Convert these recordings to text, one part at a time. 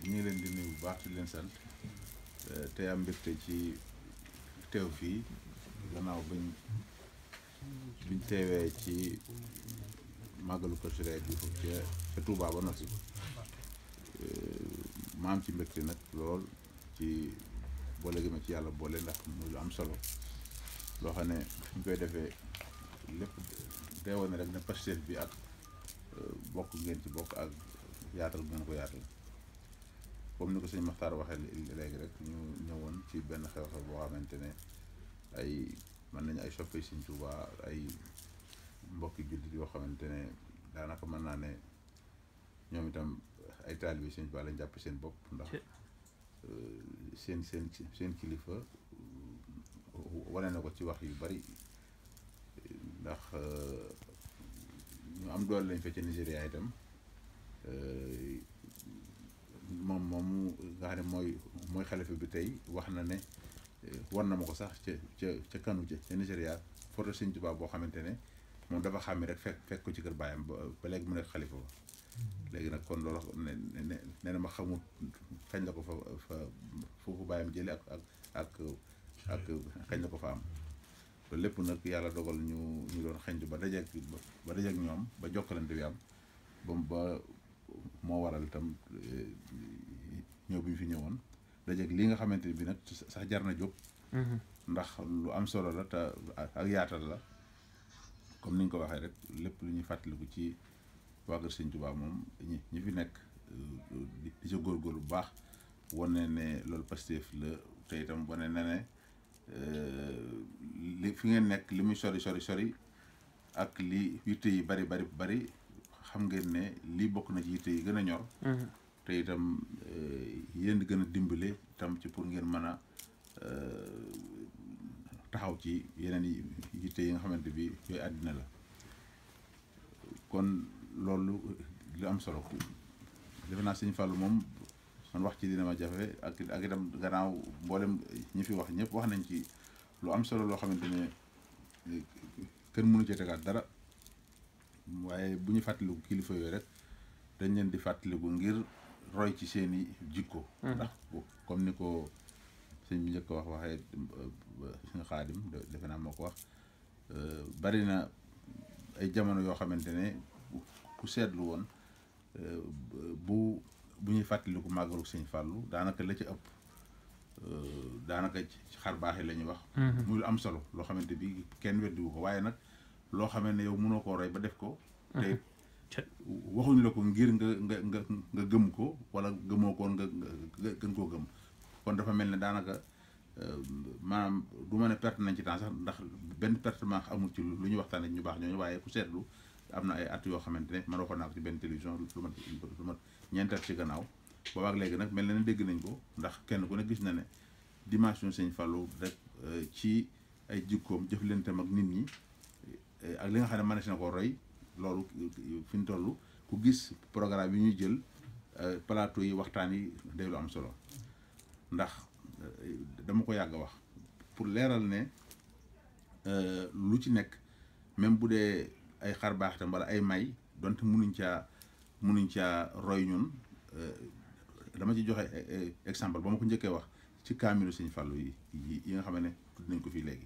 ñu ngi leen di nuyu bu baax di leen sant te am mbégte ci teew fii gannaaw biñ teewee ci màggalu Kazu Rajab bi ca Touba ba noppi ma am ci mbégte nag lool ci boole gi ma ci yàlla boole ndax muy lu am solo loo xam ne ñu koy defee lépp teewoon na rek ne Pastef bi ak bokk ngeen ci bokk ak yaatal ngeen ko yaatal comme ni ko sëñ Maxtaar waxee léegi rek ñu ñëwoon ci benn xew-xew boo xamante ne ay mën nañu ay soppe sëñ Tuubaa ay mbokki jullit yoo xamante ne daanaka mën naa ne ñoom itam ay taalibe sëñ Tuubaa lañ jàpp seen bopp ndax seen kilifa wane na ko ci wax yu bari ndax ñu am doole lañ fa ca Nigéria itam moom nga xam ne mooy xalifa bi tey wax na ne war na ma ko sax ca kanu ca Nigéria photo sëñ Tuubaa boo xamante ne moom dafa xàmmi rek fekk ko ci kër baayam ba léegi mu nekk xalifa ba léegi nag kon loolu nee na ma xamut kañ la ko fa foofu baayam jële ak kañ la ko fa am loolu lépp nag yàlla dogal ñu doon xañtu ba dajeeg ñoom ba jokkalante bi am ba moo waral itam ñëw bi ñu fi ñëwoon dajeeg li nga xamante bi nag sax jar na jóg ndax lu am solo la te ak yaatal la comme ni ñu ko waxee rek lépp lu ñuy fàttaliku ci waa kër Sëñ Tuubaa moom ñi fi nekk di ca góorgóorlu bu baax wane ne loolu Pastef la te itam wane na ne li fi ngeen nekk li muy sori ak li yitte yi bari xam ngeen ne lii bokk na ci yitte yi gën a ñor te itam yéen di gën a dimbale itam ci pour ngeen mën a taxaw ci yeneen yitte yi nga xamante bi yooyu àddina la kon loolu lu am solo defe naa sëñ Fallou moom man wax ci dina ma jafe ak itam gannaaw mboolem ñi fi wax ñëpp wax nañ ci lu am solo loo xamante ne kenn mënu ci tegaat dara waaye bu ñu fàttaliku kilifa yooyu rek dañ leen di fàttaliku ngir roy ci seeni jikko ndax comme ni ko sëñ bi njëkk wax waxee sëñ Xaadim defe naa moo ko wax bari na ay jamono yoo xamante ne ku seetlu woon bu ñuy fàttaliku màggalu sëñ Fallou daanaka la ci ëpp daanaka ci xar baax yi la ñuy wax muy lu am solo loo xamante bi kenn weddiwu ko waaye nag loo xamante ne yow mënoo koo roy ba def ko te waxuñ la ko ngir nga gëm ko wala gëmoo ko nga gën koo gëm kon dafa mel ne daanaka maanaam du ma ne perte nañ ci temps sax ndax benn pertement amul ci lu ñuy waxtaan ak ñu baax ñooñu waaye ku seetlu am na ay at yoo xamante ne man waxoon naa ko ci benn télévision lu mat ñeenti at ci gannaaw boobaak léegi nag mel na ne dégg nañ ko ndax kenn ku ne gis na ne dimension sëñ Fallou rek ci ay jikkoom jëflanteem ak nit ñi ak li nga xam ne mënees na ko roy loolu fi ñu toll ku gis programme yi ñuy jël plateau yi waxtaan yi day lu am solo ndax dama ko yàgg a wax pour leeral ne lu ci nekk même bu dee ay xar baax itam wala ay may donte mënuñ caa roy ñun dama ci joxe exemple ba ma ko njëkkee wax ci kaamilu sëñ Fallou yi nga xam ne tudd nañ ko fii léegi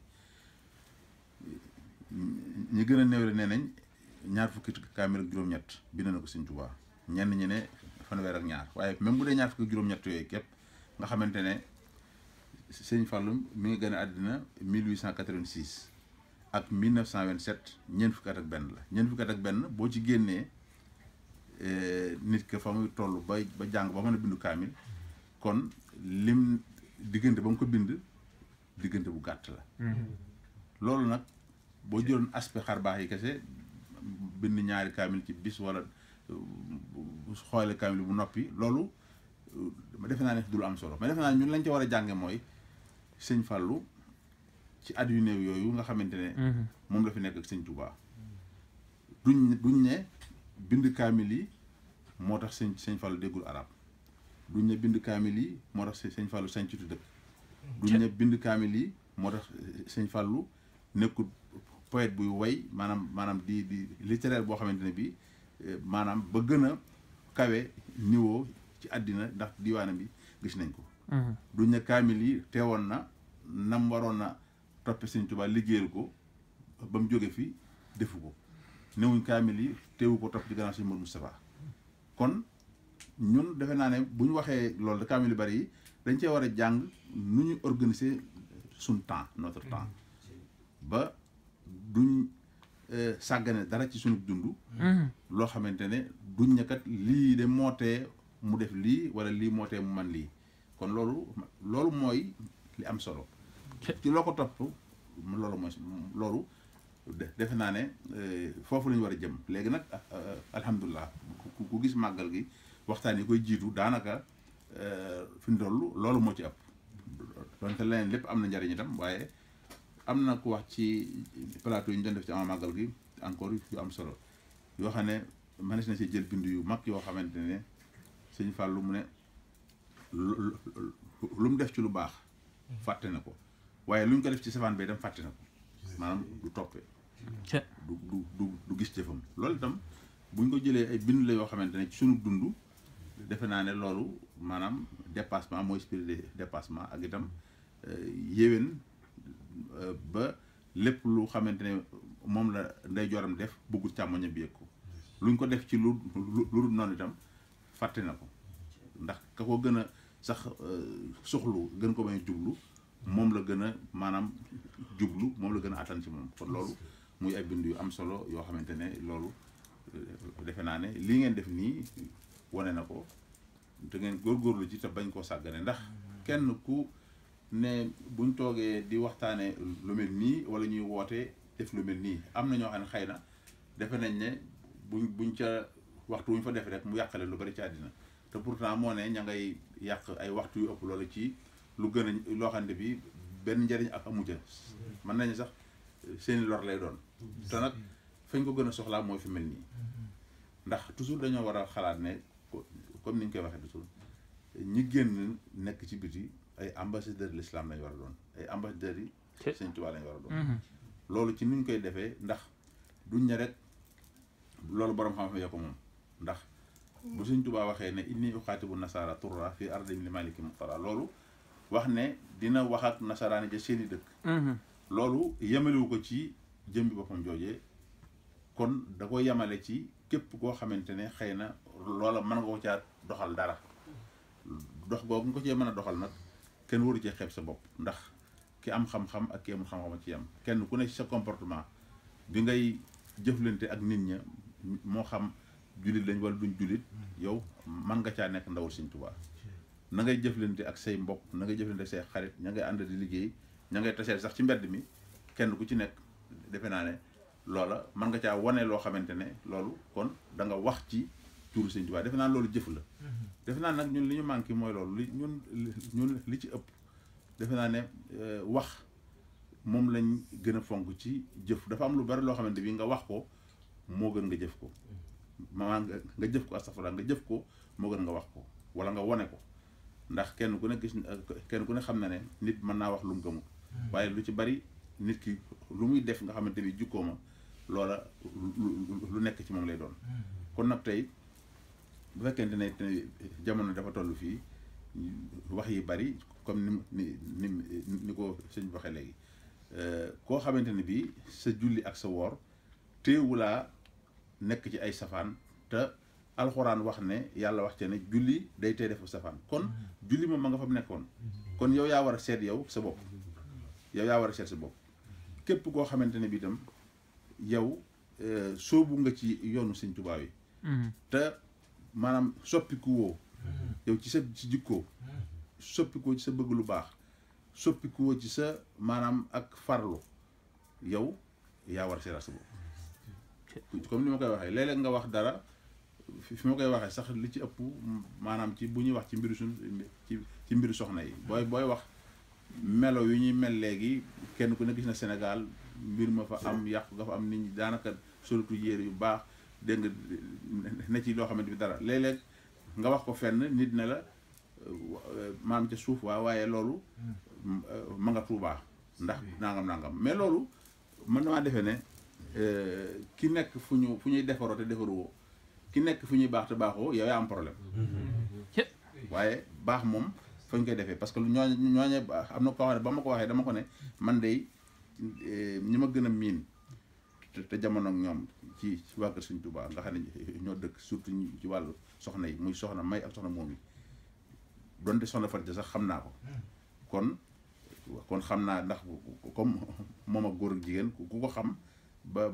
ñi gën a néewle nee nañ ñaar fukki kaamil ak juróom-ñett bind na ko sëñ Tuubaa ñenn ñi ne fanweer ak ñaar waaye même bu dee ñaar fukki ak juróom-ñett yooyu képp nga xamante ne sëñ Fallou mi ngi gën a àddina 1886 ak 1927 ñeent fukki at ak benn la ñeent fukki at ak benn boo ci génnee nit ka fa muy toll ba jàng ba mën a bindu kaamil kon lim diggante ba mu ko bind diggante bu gàtt la loolu nag boo jëloon aspect xar baax yi kese bind ñaari kaamil ci bis wala xoole kaamil bu noppi loolu ma defe naa ne du lu am solo mais defe naa ñun lañ ca war a jànge mooy sëñ Fallou ci at yu néew yooyu nga xamante ne moom la fi nekk ak sëñ Touba duñ ne bind kaamil yi moo tax sëñ Fallou déggul arab duñ ne bind kaamil yi moo tax sëñ Fallou sañcitu dëkk duñ ne bind kaamil yi moo tax sëñ Fallou nekkul poète buy way maanaam di littéraire boo xamante ne bi maanaam ba gën a kawe niveau ci àddina ndax diwaanam bi gis nañ ko duñ ne kaamil yi teewoon na nam waroon na toppe Sëñ Tuubaa liggéeyal ko ba mu jóge fi defu ko newuñ kaamil yi teewu ko topp ci gannaaw Sëñ Moodu Moustapha kon ñun defe naa ne bu ñu waxee loolu da kaamil yu bari yi dañ cee war a jàng nu ñu organiser suñ temps notre temps ba duñ sàggane dara ci suñu dund loo xamante ne duñ ne kat lii de mootee mu def lii wala lii mootee mu man lii kon loolu mooy li am solo ci loo ko topp loolu defe naa ne foofu la ñu war a jëm léegi nag alhamdulilah ku gis màggal gi waxtaan yi koy jiitu daanaka fi mu toll loolu moo ci ëpp donte leneen lépp am na njariñ itam waaye am na ku wax ci plateau yi ñu doon def ci ama màggal gi encore yu am solo yoo xam ne mënees na si jël bind yu mag yoo xamante ne Sëñ Fallu mu ne lu mu def ci lu baax fàtte na ko waaye lu ñu ko def ci safaan bi itam fàtte na ko maanaam du toppee du gis jëfam loolu itam buñ ko jëlee ay bind la yoo xamante ne ci sunu dund defe naa ne loolu maanaam dépassement mooy spirit de dépassement ak itam yéwén ba lépp lu xamante ne moom la ndey joram def bëggul càmmoñam bi yëg ko luñ ko def ci lu noonu itam fàtte na ko ndax ka ko gën a sax soxlu gën ko bañ a jublu moom la gën a maanaam jublu moom la gën a attan ci moom kon loolu muy ay bind yu am solo yoo xamante ne loolu defe naa ne lii ngeen def nii wane na ko te ngeen góorgóorlu ci te bañ koo sàggane ndax kenn ku ne buñ toogee di waxtaane lu mel nii wala ñuy woote def lu mel nii am na ñoo xam ne xëy na defe nañ ne buñ ca waxtu wuñ fa def rek mu yàqale lu bari ci àddina te pourtant moo ne ña ngay yàq ay waxtu yu ëpp loolu ci lu gën a loo xam ne bi benn njariñ ak amu ca mën nañu sax seeni lor lay doon te nag fañ ko gën a soxlaa mooy fi mel nii ndax toujours dañoo war a xalaat ne comme ni ñu koy waxee toujours ñi génn nekk ci biti ay ambassadeurs de l'islam lañu war a doon ay ambassadeurs yi Sëñ Tuubaa lañu war a doon loolu ci ni ñu koy defee ndax duñ ne rek loolu borom xam-xam ya ko moom ndax bu Sëñ Tuubaa waxee ne inni uxaatibu nasaara turra fii ardim li maliki muxtara loolu wax ne dina wax ak nasaraani ja seeni dëkk loolu yemalewu ko ci jëmbi boppam joojee kon da ko yemale ci képp koo xamante ne xëy na loola mën nga ko caa doxal dara dox googu nga ko cee mën a doxal nag kenn waru cee xeeb sa bopp ndax ki am xam-xam ak ki amul xam-xam ci yam kenn ku ne ci sa comportement bi ngay jëflante ak nit ña moo xam jullit lañ wala duñ jullit yow man nga caa nekk ndawul Sëñ Tuubaa na ngay jëflante ak say mbokk na ngay jëflante ak say xarit ña ngay ànd di liggéey ña ngay taseel sax ci mbedd mi kenn ku ci nekk defe naa ne loola man nga caa wane loo xamante ne loolu kon da nga wax ci tuuru Sëñ Tuubaa defe naa loolu jëf la defe naa nag ñun li ñu manqué mooy loolu ñun li ci ëpp defe naa ne wax moom lañ gën a fonk ci jëf dafa am lu bari loo xamante bi nga wax ko moo gën nga jëf ko maanaam nga jëf ko astafurlah nga jëf ko moo gën nga wax ko wala nga wone ko ndax kenn ku ne xam na ne nit mën naa wax lu mu gëmul waaye lu ci bari nit ki lu muy def nga xamante bi jukkooma loola lu nekk ci moom lay doon kon nag tey bu fekkente ne jamono dafa toll fii wax yi bari comme ni ko sëñ waxee léegi koo xamante ne bii sa julli ak sa woor téewulaa nekk ci ay safaan te alxuraan wax ne yàlla wax ca ne julli day tey defu safaan kon julli moom ma nga fa nekkoon kon yow yaa war a seet yow sa bopp yow yaa war a seet sa bopp képp koo xamante ne bii itam yow soobu nga ci yoonu Sëñ Tuubaa yi te maanaam soppiku woo yow ci sa ci jikkoo soppikuwoo ci sa bëgg lu baax soppikuwoo ci sa maanaam ak farlu yow yaa war a seetaat sa bopp comme ni ma koy waxee léeg-léeg nga wax dara fi ma koy waxee sax li ci ëpp maanaam ci bu ñuy wax ci mbiru ci mbiru soxna yi booy wax melo yu ñuy mel léegi kenn ku ne gis na Sénégal mbir ma fa am yàqu nga fa am nit ñi daanaka solutu yére yu baax dégg nga ne ci loo xamante bi dara léeg-léeg nga wax ko fenn nit ne la maam ca suuf waaye loolu ma nga Tuubaa ndax nangam mais loolu mën na maa defee ne ki nekk fu ñuy defaroo te defaruwoo ki nekk fu ñuy baax te baaxoo yow yaa am problème waaye baax moom fañ koy defee parce que ñooñe am na koo xam ne ba ma ko waxee dama ko ne man de ñi ma gën a miin te jamono ak ñoom ci waa kër Sëñ Tuubaa nga xam ne ñoo dëkk surtout ci wàllu soxna yi muy soxna May ak soxna moom yi donte soxna Fatou sax xam naa ko kon xam naa ndax comme moom ak góor ak jigéen ku ko xam ba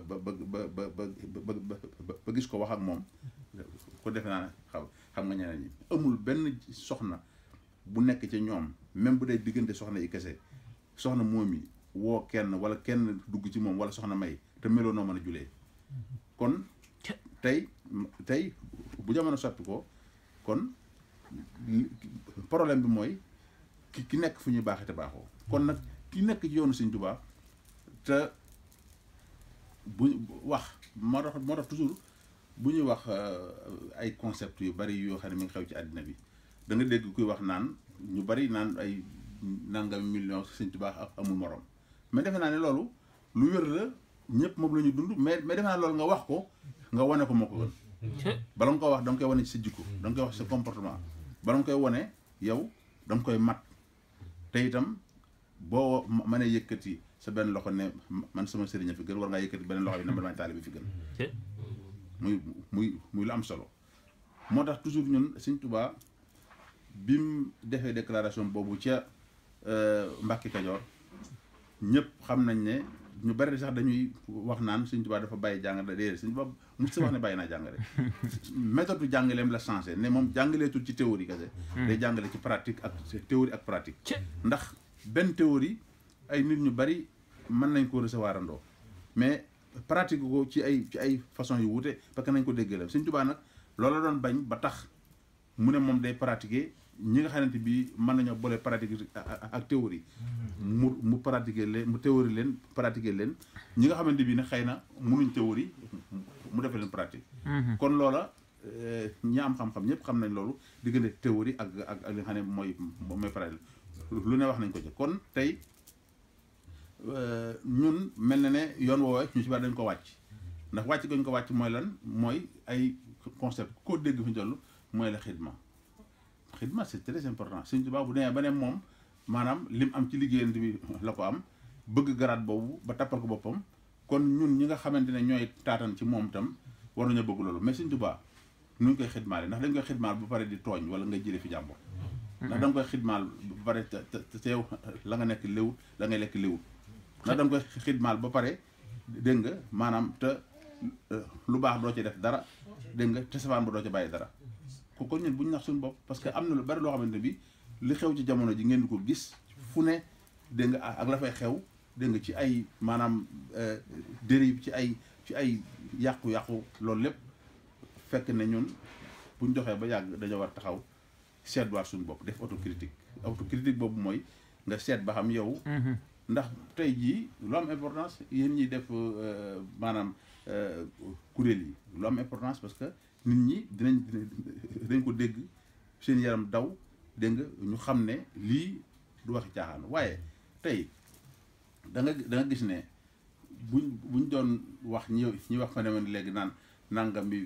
gis ko wax ak moom ko defe naa xam nga ñeneen ñi amul benn soxna bu nekk ci ñoom même bu dee diggante soxna yi kese soxna moom yi woo kenn wala kenn dugg ci moom wala soxna May te meloo noo mën a julee kon tey bu jamono soppi ko kon problème bi mooy ki nekk fu ñuy baaxee te baaxoo kon nag ki nekk ci yoonu Sëñ Tuubaa te bu wax moo tax toujours bu ñuy wax ay concept yu bari yoo xam ne mi ngi xew ci àddina bi da nga dégg kuy wax naan ñu bari naan ay nangami million Sëñ Tuubaa amul morom mais defe naa ne loolu lu wér la ñëpp moom la ñu dund mais defe naa loolu nga wax ko nga wane ko moo ko gën bala nga koy wax da nga koy wane ci sa jikko da nga koy wax ci sa comportement bala nga koy wane yow da nga koy mat te itam boo mënee yëkkati sa benn loxo ne man sama sëriñ fi gën war ngaa yëkkati beneen loxo bi ne man maay taalibe bi fi gën muy lu am solo moo tax toujours ñun Sëñ Tuubaa bi mu defee déclaration boobu ca Mbàkke Kajoor ñëpp xam nañ ne ñu bari sax dañuy wax naan Sëñ Tuubaa dafa bàyyi jàng déedéet Sëñ Tuubaa mu si wax ne bàyyi naa jàngale méthode jàngaleem la changé ne moom jàngaleetul ci théorie kese day jàngale ci pratique ak théorie ak pratique ndax benn théorie ay nit ñu bari mën nañ ko recevoir andoo mais pratique ko ci ay façon yu wuute parce que nañ ko déggee la Sëñ Tuubaa nag loolu la doon bañ ba tax mu ne moom day pratiquer ñi nga xamante bi mën nañoo boole pratique ak théorie mu pratiquer leen mu théorie leen pratiquer leen ñi nga xamante bi ne xëy na mënuñ théorie mu defee leen pratique kon loola ñi am xam-xam ñëpp xam nañ loolu diggante théorie ak li nga xam ne mooy pratique lu ne wax nañ ko ci kon tey ñun mel na ne yoon woowee ñu ci bari dañ ko wàcc ndax wàcc gañ ko wàcc mooy lan mooy ay concept koo dégg fi ñu toll mooy la xidma c'est très important Sëñ Tuubaa bu demee ba ne moom maanaam lim am ci liggéeyante bi la ko am bëgg garaat boobu ba tappal ko boppam kon ñun ñi nga xamante ne ñooy taatan ci moom itam war nañoo bëgg loolu mais Sëñ Tuubaa nu ñu koy xidmaale ndax dañ koy xidmaal ba pare di tooñ wala ngay jëlee fi jàmbur ndax da nga koy xidmaal ba pare te yow la nga nekk léwut la ngay lekk léwut ndax da nga koy xidmaal ba pare dégg nga maanaam te lu baax doo ci def dara dégg nga te safaan ba doo ci bàyyi dara kon ñun bu ñu nax suñu bopp parce que am na lu bari loo xamante bi li xew ci jamono ji ngeen di ko gis fu ne dégg nga ak la fay xew dégg nga ci ay maanaam dérive ci ay yàqu-yàqu loolu lépp fekk ne ñun buñ doxee ba yàgg dañoo war taxaw seetluwaat suñu bopp def autocritique boobu mooy nga seet ba xam yow ndax tey jii lu am importance yéen ñiy def maanaam kuréel yi lu am importance parce que nit ñi dinañ ko dégg seen yaram daw dégg nga ñu xam ne lii du waxi caaxaan waaye tey da nga gis ne buñ doon wax ñi wax phénomène léegi naan nangam bi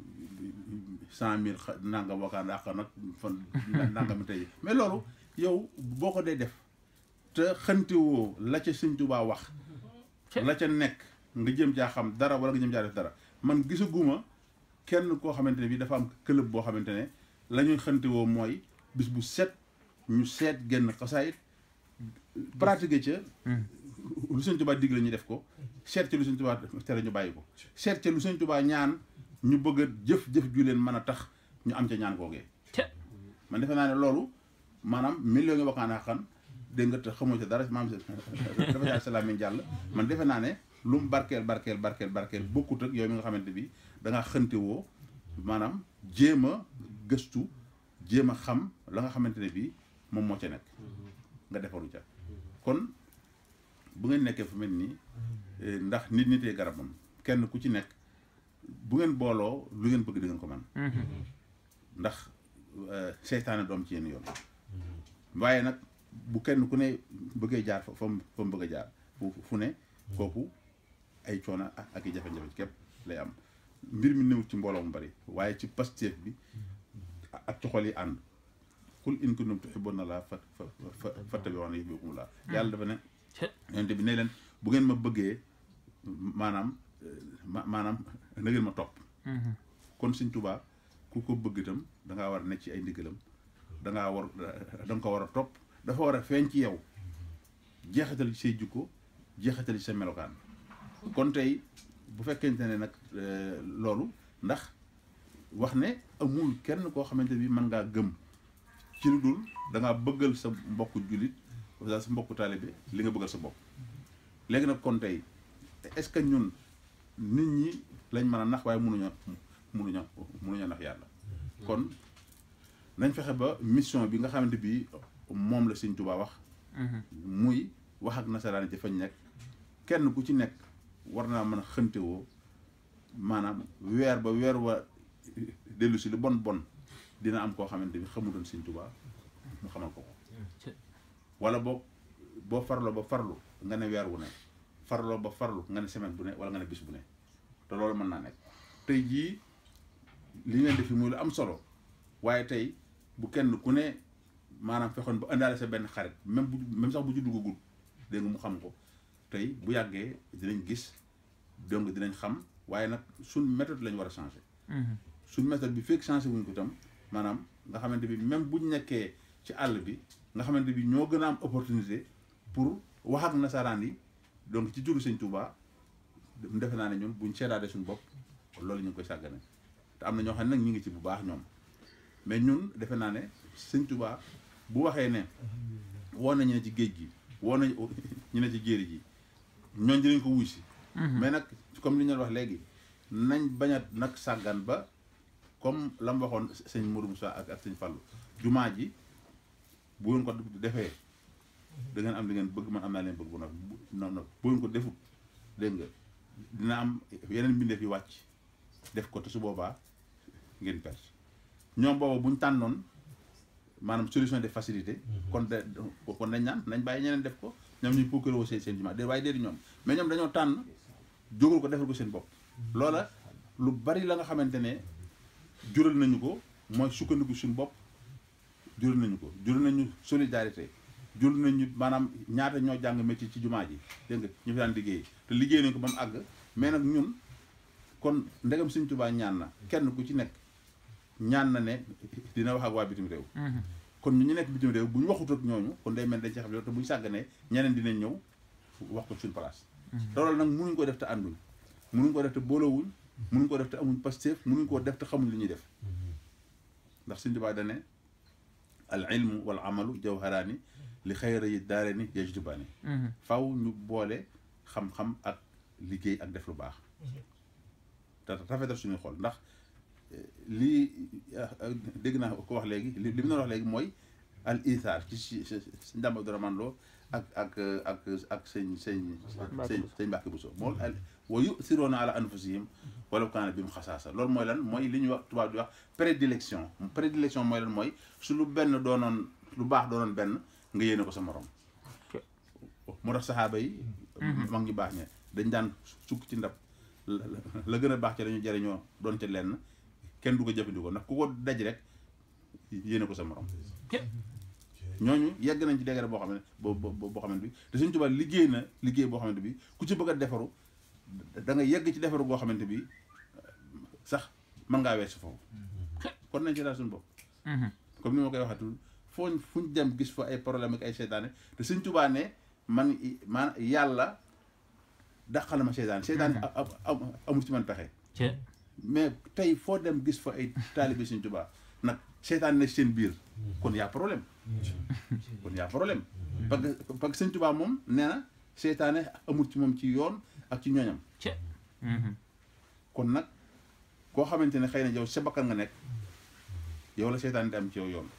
100 000 nangam wakaan àq nag fan nangam bi tey mais loolu yow boo ko dee def te xantiwoo la ca Sëñ Tuubaa wax la ca nekk nga jëm caa xam dara wala nga jëm caa def dara man gisaguma kenn koo xamante ne bi dafa am club boo xamante ne la ñuy xantiwoo mooy bis bu set ñu seet genn xasaayit pratiquer ca lu Sëñ Tuubaa digle ñu def ko seet ca lu Sëñ Tuubaa tere ñu bàyyi ko seet ca lu Sëñ Tuubaa ñaan ñu bëgg a jëf ju leen mën a tax ñu am ca ñaan googee man defe naa ne loolu maanaam million nga waxaanaa xam dégg nga te xamoo ca dara maam dafa jaar salaam jàll man defe naa ne lu mu barkeel bokkut ak yow mi nga xamante bi da ngaa xënte woo maanaam jéem a gëstu jéem a xam la nga xamante ne bii moom moo ca nekk nga defaru ca kon bu ngeen nekkee fu mel nii ndax nitee garabam kenn ku ci nekk bu ngeen booloo lu ngeen bëgg di ngeen ko man ndax seytaane doom ci yéen yoon waaye nag bu kenn ku ne bëggee jaar fa mu bëgg a jaar fu ne kooku ay coono ak i jafe-jafe képp lay am mbir mi néew ci mbooloo mu bari waaye ci pasteef bi ak ci xol yi ànd qul in kuntum tuhibbuna Allaha fattabi'uni yuhbibkumu Allaah yàlla dafa ne yonent bi ne leen bu ngeen ma bëggee maanaam na ngeen ma topp kon Sëñ Tuubaa ku ko bëgg itam dangaa war a nekk ci ay ndigalam da nga ko war a topp dafa war a feeñ ci yow jeexatal ci say jikko jeexatal ci sa melokaan kon tey bu fekkente ne nag loolu ndax wax ne amul kenn koo xamante bi mën ngaa gëm ci lu dul da ngaa bëggal sa mbokku jullit wala sa mbokku taalibe li nga bëggal sa bopp léegi nag kon tey est-ce que ñun nit ñi lañ mën a nax waaye mënuñoo nax yàlla kon nañ fexe ba mission bi nga xamante bi moom la Sëñ Tuubaa wax muy wax ak nasaraan ci fañ nekk kenn ku ci nekk war naa mën a xëntewoo maanaam weer ba weer wa dellu si lu bon dina am koo xamante ni xamutoon Sëñ Tuubaa mu xamal ko wala boo farloo ba farlu nga ne weer wu ne farloo ba farlu nga ne semaine bu ne wala nga ne bis bu ne te loolu mën naa nekk tey jii li ngeen def fi muy lu am solo waaye tey bu kenn ku ne maanaam fexoon ba indaale sa benn xarit même sax bu ci duggagul dégg nga mu xam ko tey bu yàggee dinañ gis donc dinañ xam waaye nag suñ méthode lañ war a changer suñ méthode bi fekk changé wuñ ko itam maanaam nga xamante bi même buñ nekkee ci àll bi nga xamante bi ñoo gën a am opportunité pour wax ak nasaraan yi donc ci turu Sëñ Tuubaa defe naa ne ñun buñ seetaatee suñu bopp loolu ñu ngi koy sàggane te am na ñoo xam ne nag ñu ngi ci bu baax ñoom mais ñun defe naa ne Sëñ Tuubaa bu waxee ne woo nañu ne ci géej gi woo nañ ñu ne ci jéeri ji ñooñ dinañ ko wuy si mais nag comme li ñu wax léegi nañ bañ a nag sàggan ba comme la mu waxoon sëñ Mourou Moussa ak sëñ Fallou jumaa ji bu ngeen ko defee da ngeen am li ngeen bëgg man am naa leen bëgg bu non bu ngeen ko defut dégg nga dina am yeneen mbindeef yi wàcc def ko te su boobaa ngeen perte ñoom booba buñ tànnoon maanaam solution de facilité kon nañ naan nañ bàyyi ñeneen def ko ñoom ñuy puukaroo seen jumaa de waaye déedéet ñoom mais ñoom dañoo tànn jógal ko defal ko seen bopp loola lu bari la nga xamante ne jural nañu ko mooy sukkandiku suñu bopp jural nañu solidarité jural nañu maanaam ñaata ñoo jàng métier ci jumaa ji dégg nga ñu fi daan liggéey te liggéey nañ ko ba mu àgg mais nag ñun kon ndegam Sëñ Tuubaa ñaan na kenn ku ci nekk ñaan na ne dina wax ak waa bitim réew kon ñu nekk bitim réew bu ñu waxut ak ñooñu kon day mel dañ ci xam yow te buñ sàgganee ñeneen dinañ ñëw wax ko suñu place te loolu nag mënuñ ko def te ànduñ mënuñ ko def te boolowuñ mënuñ ko def te amuñ Pastef mënuñ ko def te xamuñ li ñuy def ndax Sëñ Tuubaa dane al ilmu wal amalu jawharaani li xayra yi daareeni yajdubaani faw ñu boole xam-xam ak liggéey ak def lu baax te rafetal suñuy xool ndax lii dégg naa ko wax léegi li mu doon wax léegi mooy al ithaar ci sëñ Dame Abdourahmane Lo ak sëñ Mbàkke Buso moom wa yu'thiruuna ala anfusihim walaw kaana bihim xasaasa loolu mooy lan mooy li ñuy wax tubaab di wax prédilection mooy lan mooy su lu benn doonoon lu baax doonoon benn nga yéene ko sa morom moo tax saxaaba yi mag ñu baax ñe dañ daan sukk ci ndab la gën a baax ca dañu jariñoo doon ca lenn kenn du ko jëfandikoo ndax ku ko daj rek yéene ko sa morom ñooñu yegg nañ ci degré boo xam ne boo xamante bi te Sëñ Tuubaa liggéey na liggéey boo xamante bi ku ci bëgg a defaru da nga yegg ci defaru boo xamante bi sax mën ngaa weesu foofu kon nañ ci daal suñu bopp comme ni ma koy waxatul fuñ dem gis fa ay problème ak ay seytaane te Sëñ Tuubaa ne man yàlla dàqal ma seytaane amul ci man pexe mais tey foo dem gis fa ay taalibe Sëñ Tuubaa nag seytaane ne seen biir kon y a problème parce que Sëñ Tuubaa moom nee na seytaane amul ci moom ci yoon ak ci ñooñam kon nag koo xamante ne xëy na yow sa bakkan nga nekk yow la seytaane di am ci yow yoon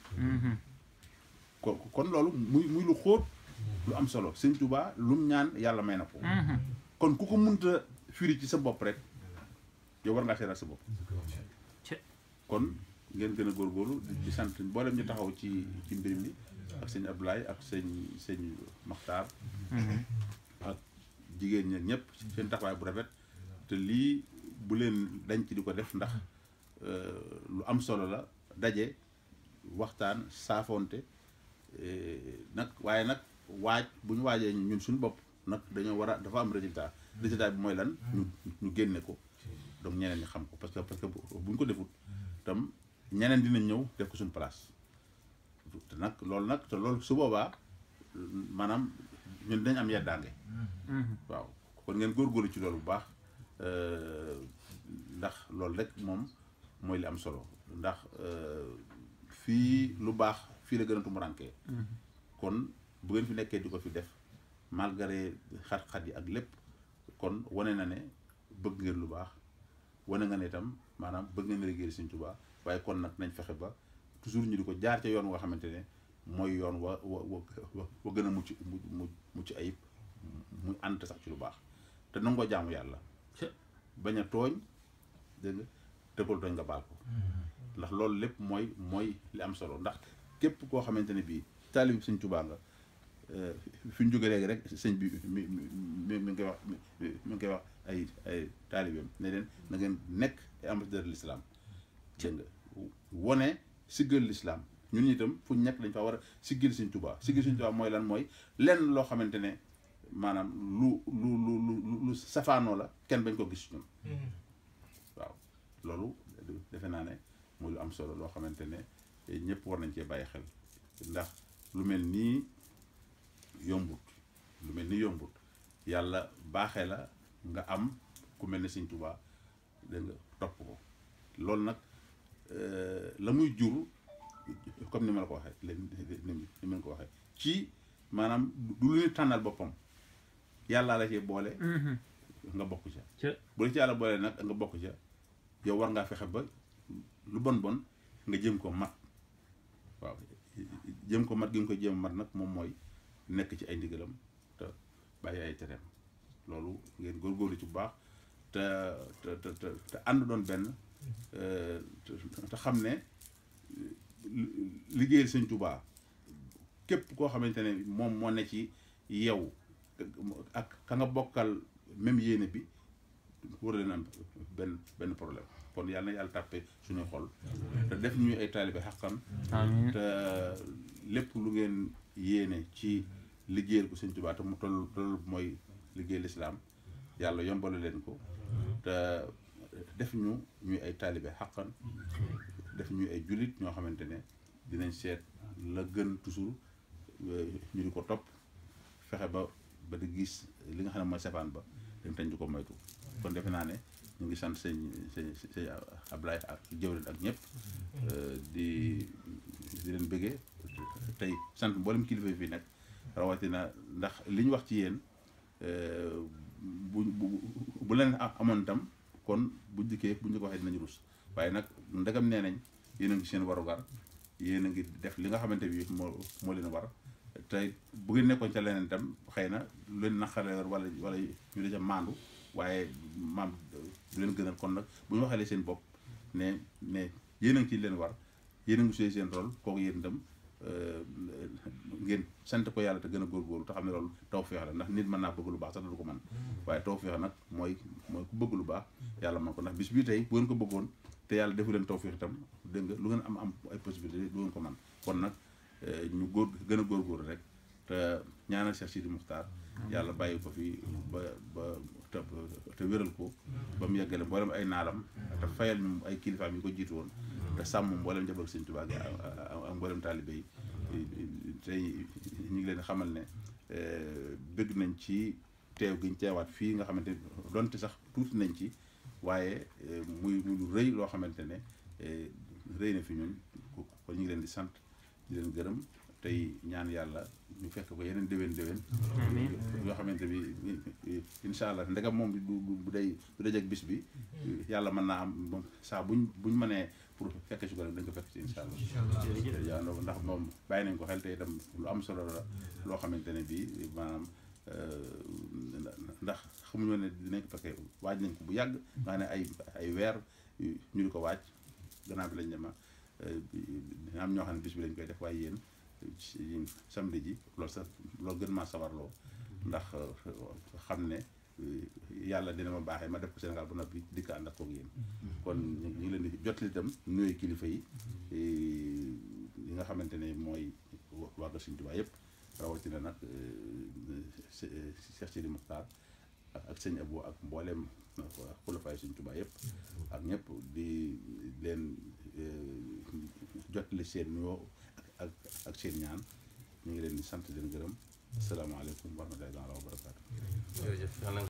kon loolu muy lu xóot lu am solo Sëñ Tuubaa lu mu ñaan yàlla may na ko kon ku ko munta firi ci sa bopp rek yow war ngaa seetaat sa bopp kon ngeen gën a góorgóorlu di sant mboolem ñu taxaw ci mbir mi ak sëñ Abdoulaye ak sëñ Maxtaar ak jigéen ñi ñëpp seen taxawaay bu rafet te lii bu leen dañ ci di ko def ndax lu am solo la daje waxtaan saafonte nag waaye nag waaj bu ñu waajee ñun suñu bopp nag dañoo war a dafa am résultat bi mooy lan ñu génne ko donc ñeneen ñi xam ko parce que bu ñu ko defut tam ñeneen dinañ ñëw def ko suñu place te nag loolu su boobaa maanaam ñun dañ am yeddaange waaw kon ngeen góorgóorlu ci loolu bu baax ndax loolu rek moom mooy li am solo ndax fii lu baax fii la gën a tumurankee kon bu ngeen fi nekkee di ko fi def malgré xat-xat yi ak lépp kon wane na ne bëgg ngeen lu baax wane nga ne itam maanaam bëgg ngeen liggéey Sëñ Tuubaa waaye kon nag nañ fexe ba toujours ñu di ko jaar ca yoon woo xamante ne mooy yoon wa gën a mucc ayib muy ànd sax ci lu baax te nangoo jaamu yàlla bañ a tooñ dégg nga te bul tooñ nga baal ko ndax loolu lépp mooy li am solo ndax képp koo xamante ne bii taalib Sëñ Tuubaa nga fi ñu jóge léegi rek sëñ bi mi ngi koy wax ay taalibeem ne leen na ngeen nekk ay ambassadeur de l'islam dégg nga wone siggal l'islam ñun itam fu ñu nekk dañ fa war a siggil Sëñ Tuubaa siggil Sëñ Tuubaa mooy lan mooy lenn loo xamante ne maanaam lu safaanoo la kenn bañ ko gis ñun waaw loolu defe naa ne muy lu am solo loo xamante ne ñëpp war nañ cee bàyyi xel ndax lu mel nii yombut yàlla baaxee la nga am ku mel ne Sëñ Tuubaa dégg nga topp ko loolu nag la muy jur comme ni ma la ko waxee ni ma la ko waxee ci maanaam du lu ñu tànnal boppam yàllaa la cee boole nga bokk ca bu la ci yàlla boole nag nga bokk ca yow war ngaa fexe ba lu bon nga jëm ko mat waaw jëm ko mat gi nga koy jëm mat nag moom mooy nekk ci ay ndigalam te bàyyi ay tereem loolu ngeen góorgóorlu ci bu baax te ànd doon benn te xam ne liggéeyal Sëñ Tuubaa képp koo xamante ne moom moo ne ci yow ak ka nga bokkal même yéene bi war leen am benn problème kon yàlla na yàlla tàppe suñuy xol te def ñuy ay taalibe xaqan te lépp lu ngeen yéene ci liggéeyal ko Sëñ Tuubaa te mu toll mooy liggéey lislaam yàlla yombale leen ko te def ñuy ay taalibe xaqan def ñuy ay jullit ñoo xamante ne dinañ seet la gën toujours ñu di ko topp fexe ba di gis li nga xam ne mooy safaan ba dañ tañ di ko moytu kon defe naa ne ñu ngi sant sëñ Ablaye ak jëwrin ak ñëpp di leen bëggee tey sant mboolem kilifa fii nekk rawatina ndax li ñu wax ci yéen bu leen amoon itam kon bu dikkee bu ñu ko waxee dinañu rus waaye nag ndegam nee nañ yéen a ngi seen warugar yéen a ngi def li nga xamante bi moo leen war te bu ngeen nekkoon ca leneen itam xëy na lu leen naqare wala ñu da ca maandu waaye maam du leen gënal kon nag bu ñu waxalee seen bopp ne yéen a ngi ci leen war yéen a ngi suyee seen rôle kooku yéen itam ngeen sant ko yàlla te gën a góorgóorlu te xam ne loolu tawfeex la ndax nit mën naa bëgg lu baax sax du ko mën waaye tawfeex nag mooy ku bëgg lu baax yàlla man ko ndax bis bii tey bu ngeen ko bëggoon te yàlla defu leen tawfeex itam dégg nga lu ngeen am ay possibilité du ngeen ko mën kon nag ñu gën a góorgóorlu rek te ñaanal Cheikh Sidi Muxtaar yàlla bàyyi ko fi ba te wéral ko ba mu yeggale mboolem ay naalam te fayal ñu ay kilifaam yi ko jiitu woon te sàmm mboolem njaboot Sëñ Tuubaa gi ak mboolem taalibe yi tey ñu ngi leen xamal ne bëgg nañ ci teew gi ñu teewaat fii nga xamante donte sax tuuti nañ ci waaye muy lu rëy loo xamante ne rëy na fi ñun kon ñu ngi leen di sant di leen gërëm tey ñaan yàlla ñu fekk ko yeneen déwén yoo xamante bi incha allah ndegam moom bu dajeek bis bi yàlla mën naa am moom saa buñ mënee pour fekke si ko rek dañ ko fekk ci incha allah ndax moom bàyyi nañ ko xel te itam lu am solo la loo xamante ne bii maanaam ndax xamuñoo ne dinañ ko fekkee waaj nañ ko bu yàgg nga xam ne ay weer ñu di ko waaj gannaaw bi lañ dema dina am ñoo xam ne bis bi lañ koy def waaye yéen samedi ji loolu gën maa sawarloo ndax xam ne yàlla dina ma baaxee ma def ko Sénégal ba noppi di ko ànd ak koog yéen kon ñu ngi leen di jotali itam nuyu kilifa yi nga xamante ne mooy waa Sëñ Tuubaa yëpp rawatina nag Cheikh Sidi Mokhtar ak sëñ Abou ak mboolem xulafaay Sëñ Tuubaa yëpp ak ñëpp di leen jotali seen nuyoo ak seen ñaan ñu ngi leen di sant leen gërëm asalaamaaleykum wa rahmatullaahi wa barakaatu.